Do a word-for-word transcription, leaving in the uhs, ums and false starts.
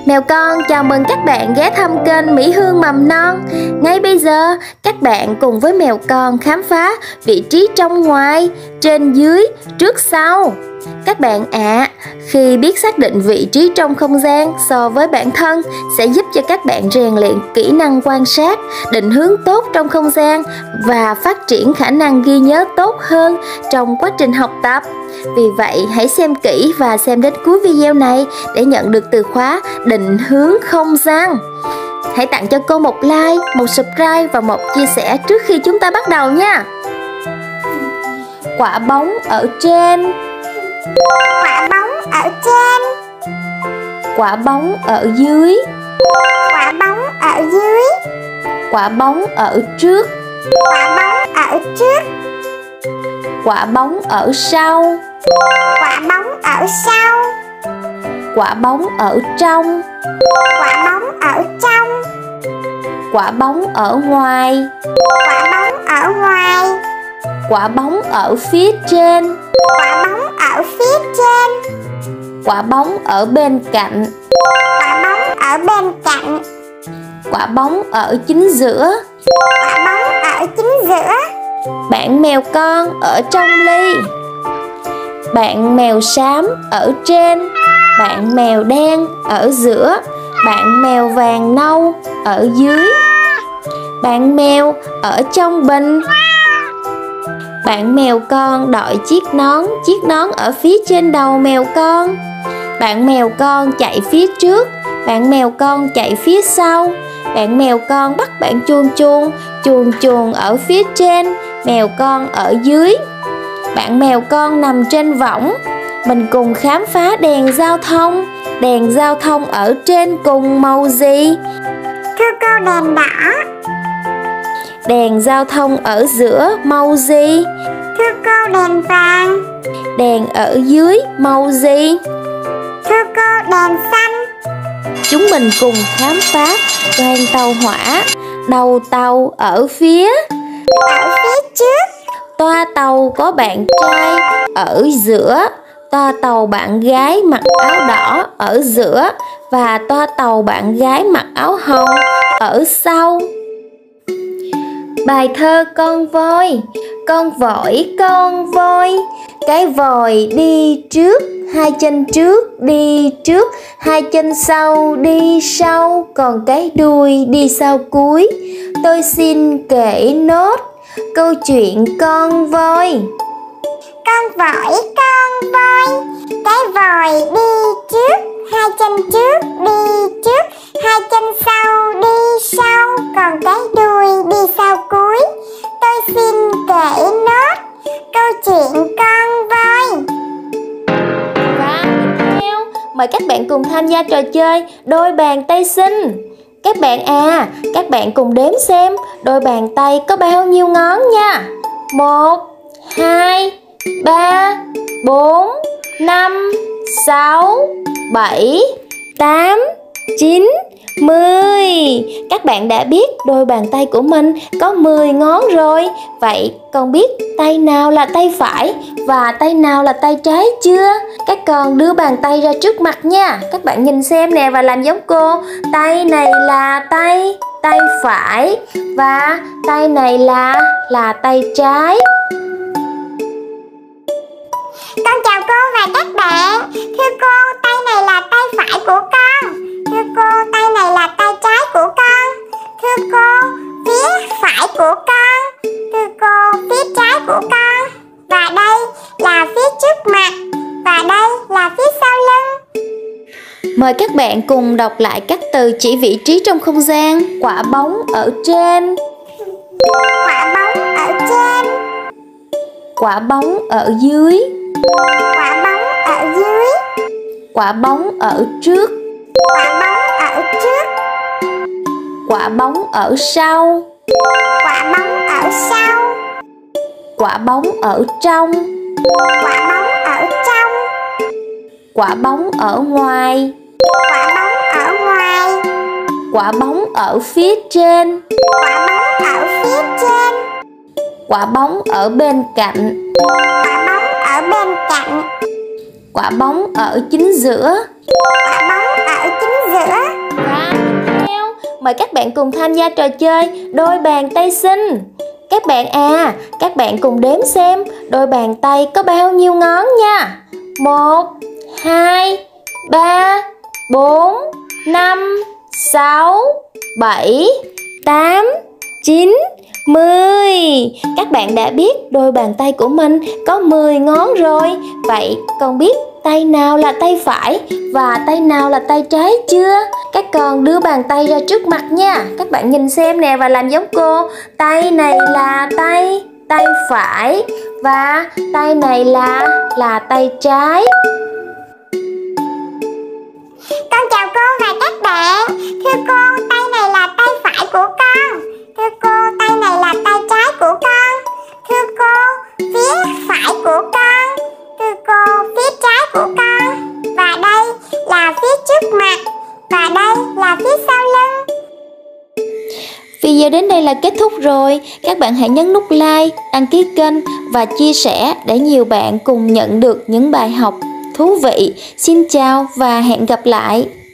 Mèo con chào mừng các bạn ghé thăm kênh Mỹ Hương Mầm Non. Ngay bây giờ, các bạn cùng với mèo con khám phá vị trí trong ngoài, trên dưới, trước sau. Các bạn ạ, à, khi biết xác định vị trí trong không gian so với bản thân sẽ giúp cho các bạn rèn luyện kỹ năng quan sát, định hướng tốt trong không gian và phát triển khả năng ghi nhớ tốt hơn trong quá trình học tập. Vì vậy, hãy xem kỹ và xem đến cuối video này để nhận được từ khóa định hướng không gian. Hãy tặng cho cô một like, một subscribe và một chia sẻ trước khi chúng ta bắt đầu nha. Quả bóng ở trên. Quả bóng ở trên. Quả bóng ở dưới. Quả bóng ở dưới. Quả bóng ở trước. Quả bóng ở trước. Quả bóng ở sau. Quả bóng ở sau. Quả bóng ở trong. Quả bóng ở trong. Quả bóng ở ngoài. Quả bóng ở ngoài. Quả bóng ở phía trên. Quả bóng ở phía trên. Quả bóng ở bên cạnh. Quả bóng ở bên cạnh. Quả bóng ở chính giữa. Quả bóng ở chính giữa. Bạn mèo con ở trong ly. Bạn mèo xám ở trên. Bạn mèo đen ở giữa. Bạn mèo vàng nâu ở dưới. Bạn mèo ở trong bình. Bạn mèo con đội chiếc nón, chiếc nón ở phía trên đầu mèo con. Bạn mèo con chạy phía trước, bạn mèo con chạy phía sau. Bạn mèo con bắt bạn chuồn chuồn, chuồn chuồn ở phía trên, mèo con ở dưới. Bạn mèo con nằm trên võng. Mình cùng khám phá đèn giao thông. Đèn giao thông ở trên cùng màu gì? Thưa cô, đèn đỏ. Đèn giao thông ở giữa màu gì? Thưa cô, đèn vàng. Đèn ở dưới màu gì? Thưa cô, đèn xanh. Chúng mình cùng khám phá đoàn tàu hỏa. Đầu tàu ở phía Ở phía trước. toa tàu có bạn trai ở giữa. Toa tàu bạn gái mặc áo đỏ ở giữa. Và toa tàu bạn gái mặc áo hồng ở sau. Bài thơ con voi. Con vội con voi, cái vòi đi trước, hai chân trước đi trước, hai chân sau đi sau, còn cái đuôi đi sau cuối. Tôi xin kể nốt câu chuyện con voi. Con vội con voi, cái vòi đi trước, hai chân trước đi trước, hai chân sau đi sau, còn cái đuôi đi sau cuối. Tôi xin kể nốt câu chuyện con voi. Và tiếp theo, mời các bạn cùng tham gia trò chơi đôi bàn tay xinh. Các bạn à, các bạn cùng đếm xem đôi bàn tay có bao nhiêu ngón nha. Một, hai, ba, bốn, năm, sáu, bảy, tám, chín, mười. Các bạn đã biết đôi bàn tay của mình có mười ngón rồi. Vậy con biết tay nào là tay phải và tay nào là tay trái chưa? Các con đưa bàn tay ra trước mặt nha. Các bạn nhìn xem nè và làm giống cô. Tay này là tay tay phải và tay này là là tay trái. Con chào cô và các bạn. Thưa cô, tay này là tay phải của con. Thưa cô, tay này là tay trái của con. Thưa cô, phía phải của con. Thưa cô, phía trái của con. Và đây là phía trước mặt. Và đây là phía sau lưng. Mời các bạn cùng đọc lại các từ chỉ vị trí trong không gian. Quả bóng ở trên. Quả bóng ở trên. Quả bóng ở dưới. Quả bóng ở dưới. Quả bóng ở trước. Quả bóng ở trước. Quả bóng ở sau. Quả bóng ở sau. Quả bóng ở trong. Quả bóng ở trong. Quả bóng ở ngoài. Quả bóng ở ngoài. Quả bóng ở phía trên. Quả bóng ở phía trên. Quả bóng ở bên cạnh. Quả bóng ở bên cạnh. Quả bóng ở chính giữa. Quả bóng ở chính giữa. mời các bạn cùng tham gia trò chơi đôi bàn tay xinh. Các bạn à, các bạn cùng đếm xem đôi bàn tay có bao nhiêu ngón nha. Một, hai, ba, bốn, năm, sáu, bảy, tám, chín, mười. Các bạn đã biết đôi bàn tay của mình có mười ngón rồi. Vậy con biết tay nào là tay phải và tay nào là tay trái chưa? Các con đưa bàn tay ra trước mặt nha. Các bạn nhìn xem nè và làm giống cô. Tay này là tay tay phải và tay này là là tay trái. Con chào cô và các bạn. Thưa cô, tay này là tay phải của con. Thưa cô, tay này là tay trái của con. Thưa cô, phía phải của con. Thưa cô, phía trái của con. Và đây là phía trước mặt. Và đây là phía sau lưng. Video đến đây là kết thúc rồi. Các bạn hãy nhấn nút like, đăng ký kênh và chia sẻ để nhiều bạn cùng nhận được những bài học thú vị. Xin chào và hẹn gặp lại.